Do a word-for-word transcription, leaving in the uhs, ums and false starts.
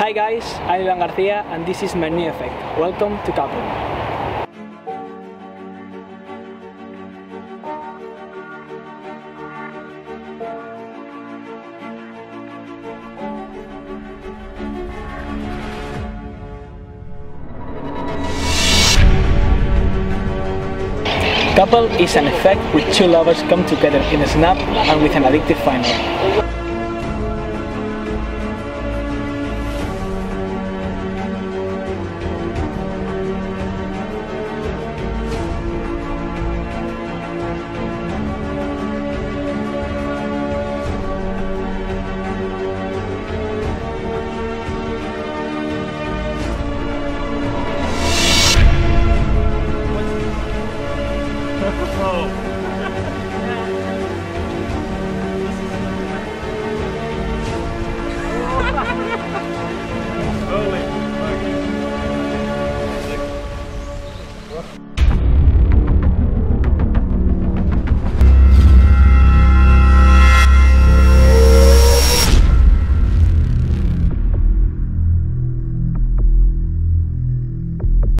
Hi guys, I'm Ivan Garcia and this is my new effect. Welcome to Couple. Couple is an effect with two lovers come together in a snap and with an addictive final. Oh.